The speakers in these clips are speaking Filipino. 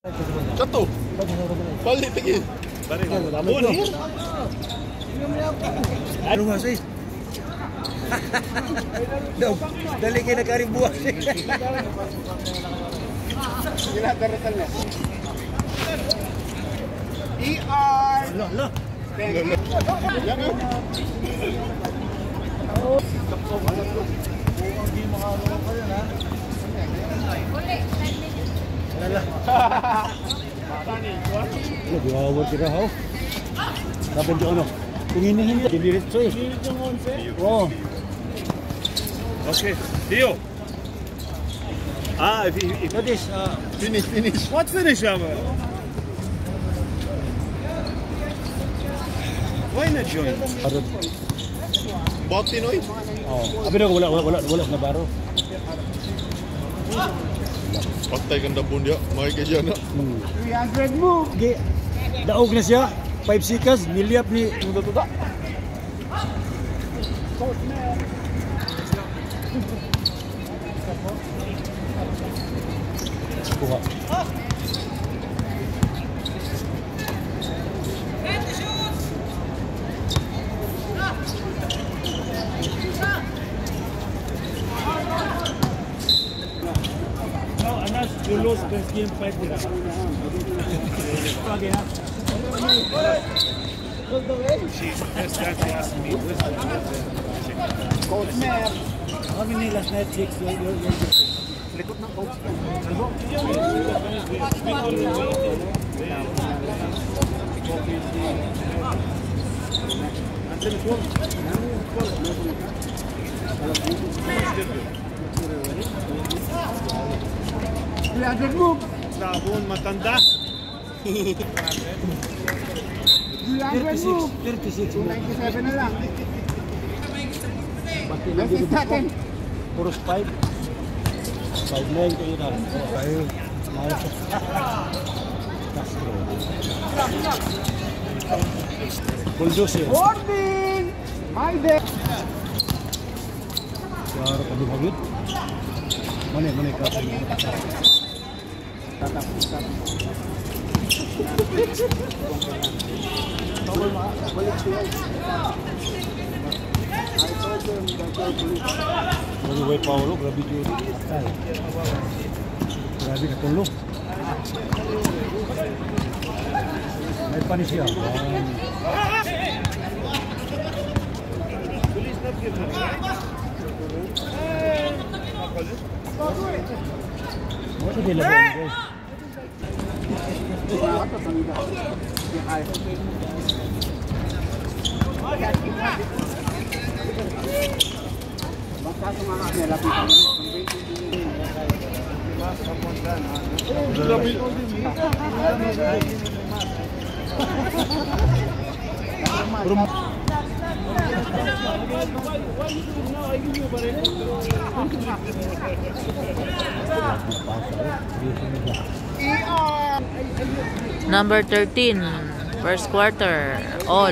Jatuh. Balik lagi. Balik. Ano nga sih? Dali kayo nagkaribuan. Gila daratannya. ER. Loh. Lebih awal kita hau. Dapat jono. Tingin diretso eh. Oh. Okay, Theo. If That is Finish. what finish aber? Why not join? Botin oy. Oh, abi na wala na baro. Patay ganda pun dia. Mai ke dia nak. 300 mo. Gi daog na siya. 5 seconds niliap ni tuda. Kuha. You lose this game 5 dira. That's asked me. Coach Mer. Kami ni last night 6 Likod ng coach. Sabon matanda. 36 97 na lang. Pati lang dito natin. Puros 5. 5-9 kayo na. Kayo. Castro. Bulldozer. Warning! My day. Suara kabin hagit. Mana ka. Way Paulo, grabe dito. Grabe na tulo. May panis siya. What did they Number 13, first quarter, all.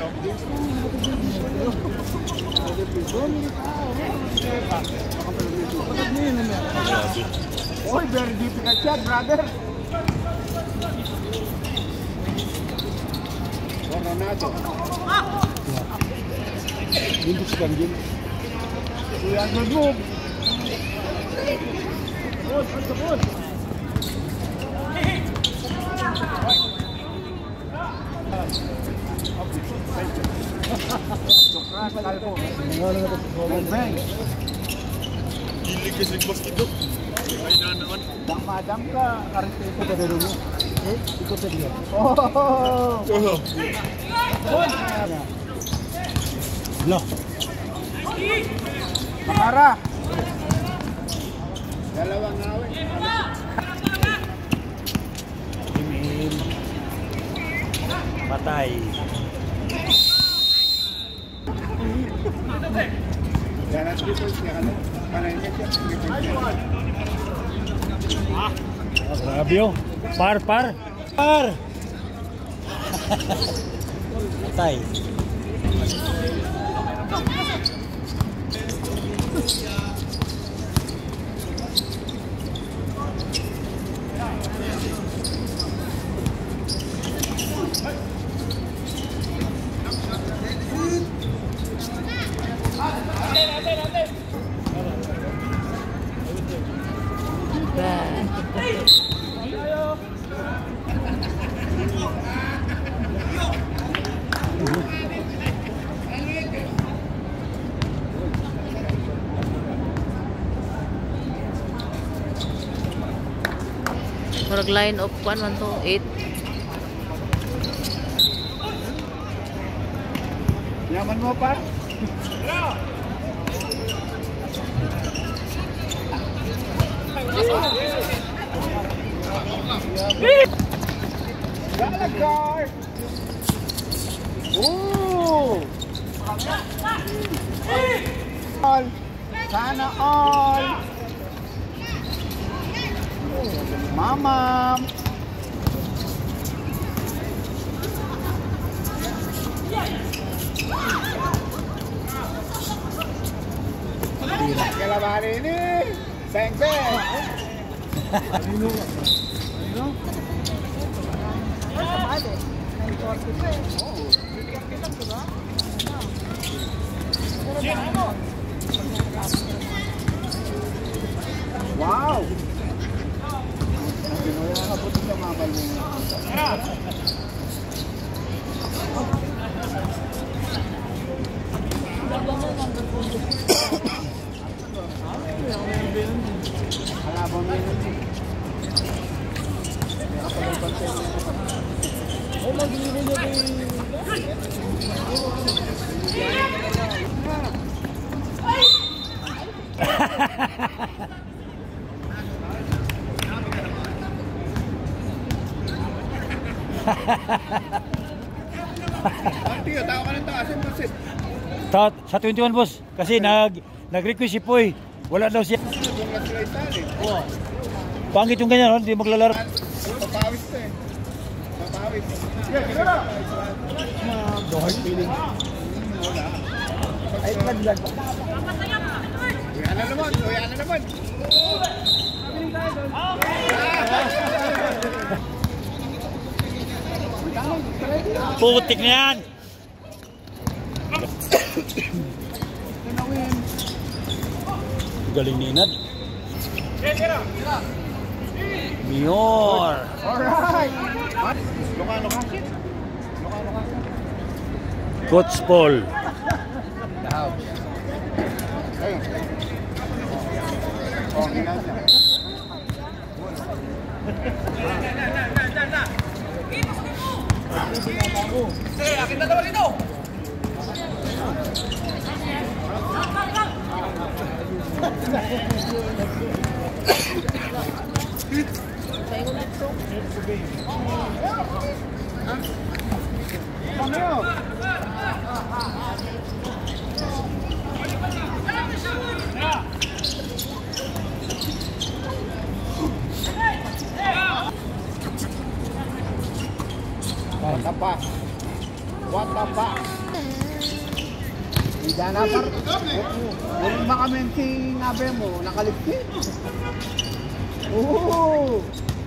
Oy, very difficult shot, brother. Hindi siya game. Kuya, good move. Gilig kasi basket do. Ay na naman. Dam ka, karito ito pa rin mo. Ikot na dia. Oh! Loh. Makara! Dalawang ngawi. Imin. Patay. Jangan dito siya ano. Panaynya siya. Grabe oh. Par. Patay. Murag line of 1, 1, 2, 8. Yaman mo pa? Galagar! Ooh! All! Sana all! Mama! Kalaban ini! Bang bang! Wow! Tiyo, tao ka ng taas yung process. Sa 21 boss, kasi nag-request si Poy. Wala daw siya. Pangit yung ganyan, hindi maglalaro. Papawis to eh. Papawis. No hard feeling. Wala. Ay, naglag. Uyan na naman, uyan na naman. Putik na yan! Galing ni Inad. Mior! Alright! Lokano ka? Lokano ka? Coach Paul. Ayun. Oh, ginasa. Akin na naman ito! What the fuck? What the fuck? Hindi na par. Huwag makamenting nabe mo, nakalipit. Oo!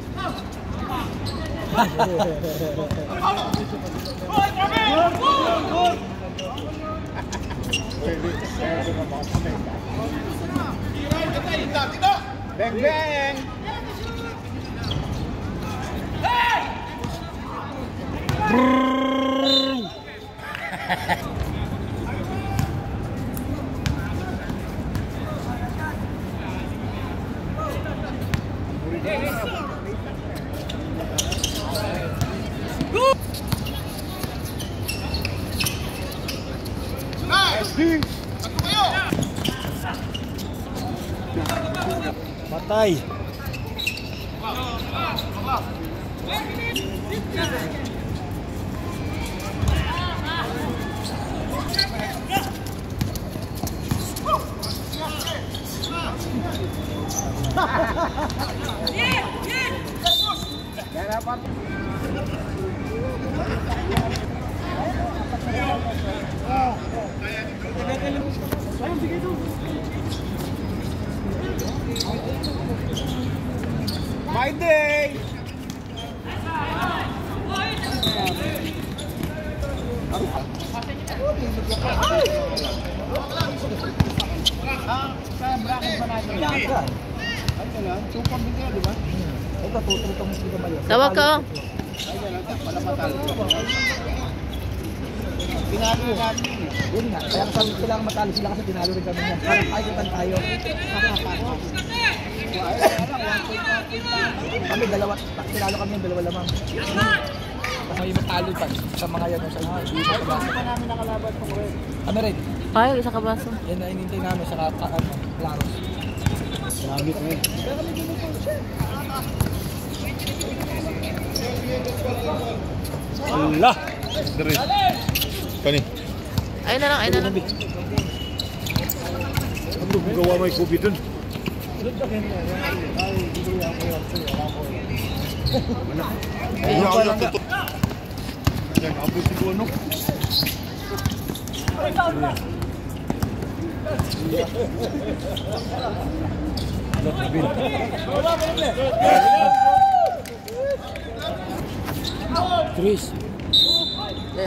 Bang bang! Patay. Yan dapat. My day. Saya berangkat pa natin. Ay, kailan? Supang din kayo, di ba? Ito, tututong mo sila ba yun? Tawag ka. Ay, kailan? Pala matal. Pinalo natin. Yun nga, kaya sabi ko lang matalo sila kasi tinalo rin kami niya. Parang tayo. Kami dalawa, tinalo kami yung dalawa lamang. Kasi yung matalo pa sa mga yan. Sa mga hindi sa kabaso. Namin nakalaban po ko rin. Kami rin. Ay, isa ka baso. Yan na inintay namin sa Claros. Marami ko yun. Allah! Dari. Kani. Ayun na lang, ayun na lang. Ano gawa may COVID dun? Iya, udah tutup. Yang abis itu ano? Chris. Yeah.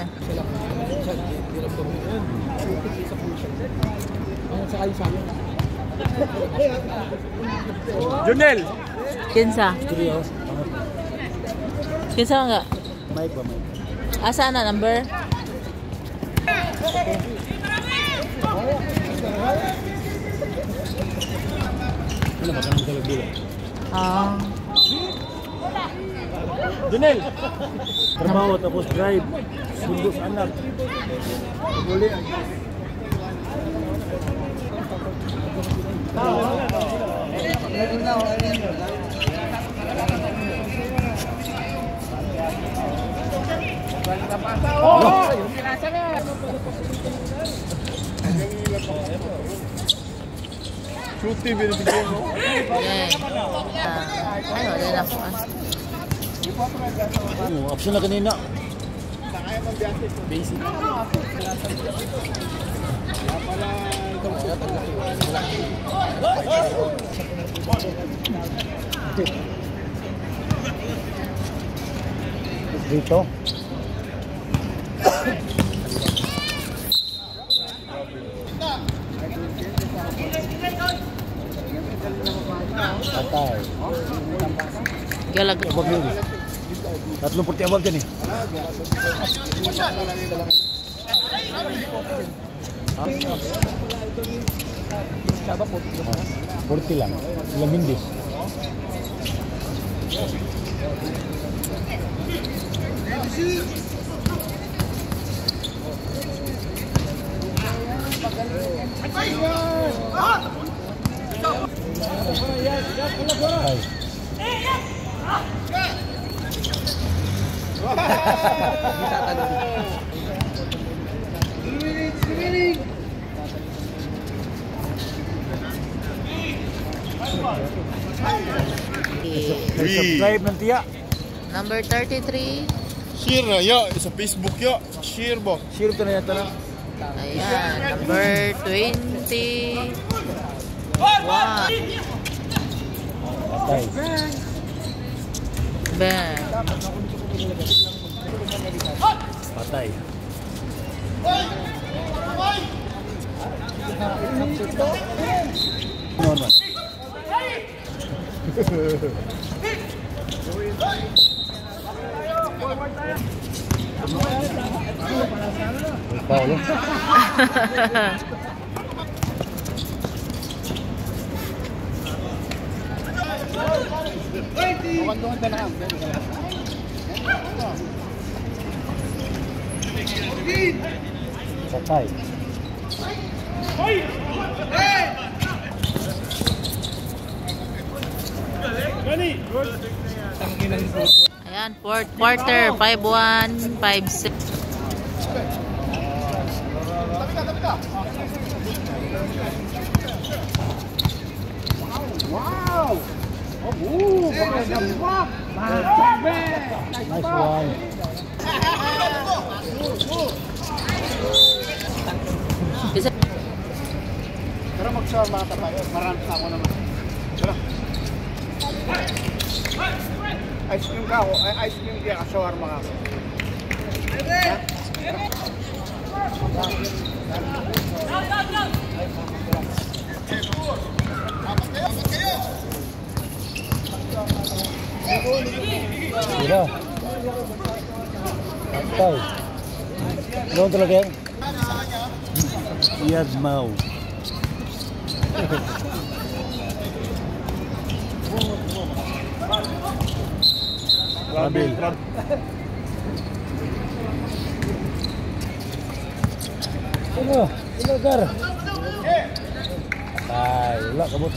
Junel! Kinsa? Serious? Kinsa nga? Mike ba, Mike? Asa na number? Ano ba? Kanang dalag-dalag? Ah. Junel! Trabaho tapos drive. Sundo sa anak. Uli. Cuti binibigyan mo. Yeah. Ano, din ako. Option na kanina. Basic. Dito. Patay. Galag. Abang yun. 30 abang dyan eh. Saba po. 40 lang. Ilang mindis. Ay. Subscribe ng tiya. Number 33. Share na ya sa Facebook ya. Share ba? Share ka na yata na. Ayan, number 20. Patay. Ben. Patay. No. Paulo. Patay. Ayan, fourth quarter, 5-1, 5-6. Wow! Nice one. Isa. Pero mag-shawarma ka tayo. Marami sa ako naman. Tara. Ice cream ka ako. Ice cream kaya shawarma ka ako. Sila. Patay. Doon talaga yan. Iyad mau. Rabil. Ano? Ilagar. Ay, wala kabut.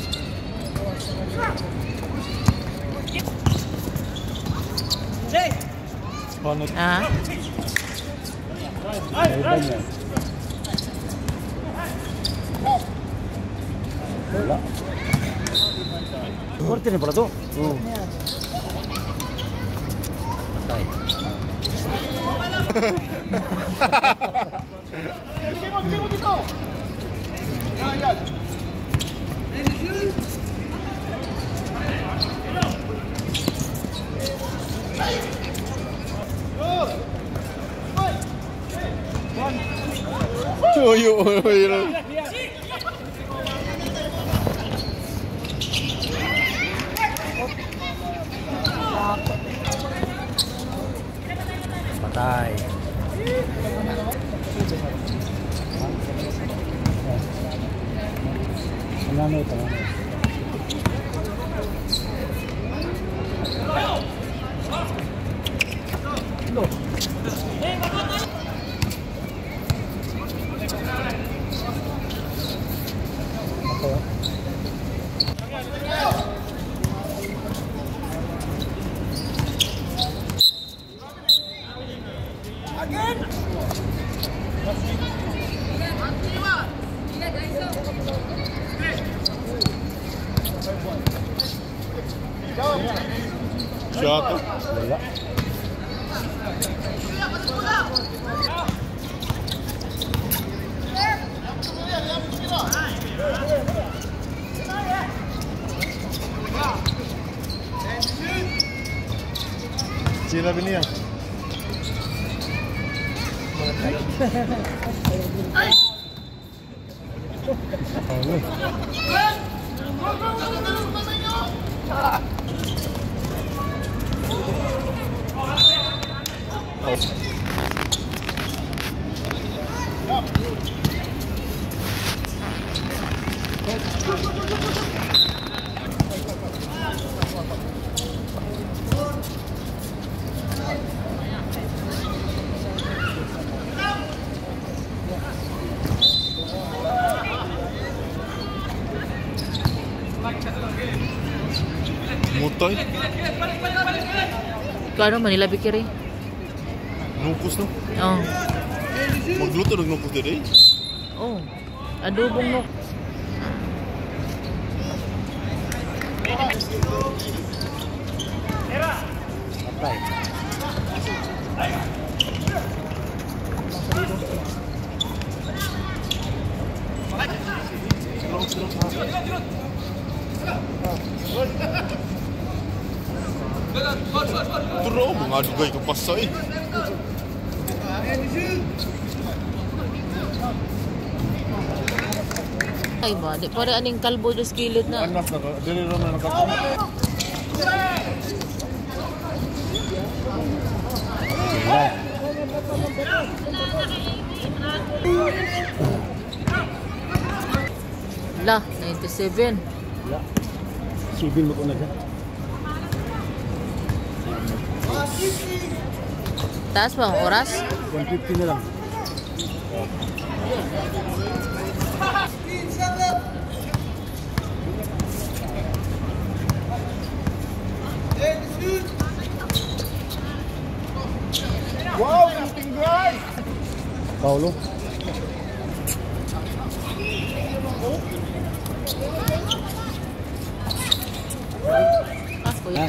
Ah. Ay, banyak. Wala. Korte na pala to. Oo. Patay. Patay. Panganay, panganay. Siya to. Wala. Sinabi niya. Mutay. Kano Manila Bikiri? Nukos no. Oh. Magluto ng nukos din eh. Oh. Adobong nok. Patay. Turo, mga dugay ka pasay. Ay ba, di pare aning kalbo dos kilid na. Anak na, dili ron na nakapunta. La, 97. Wala. Sibil mo ko na dyan. Taas ba ang oras? 150 na lang. Wow, shooting guys! Paulo. Ah, kuya.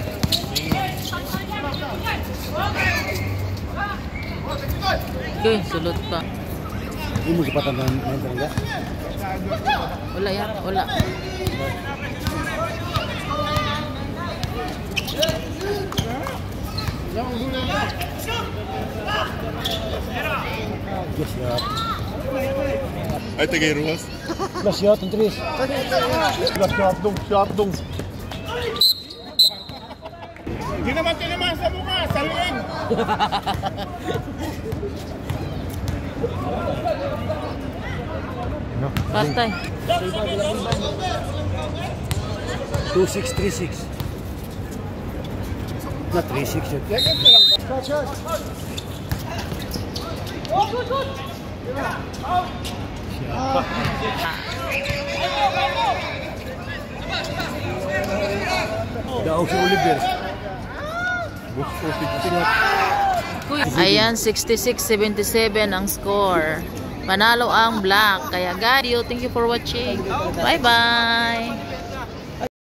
Okay, sulot pa. Hindi mo sipatan ng talaga. Wala yan, wala. Yes, ya. Ay, tagay ruwas. Plus ya, tentris. Sharp dong. Hindi naman sa mukha, sa liig. Patay. 2636. Na 36 yun. Daog si Oliver. Ayan, 66-77 ang score. Panalo ang black. Kaya God, thank you for watching. Bye-bye.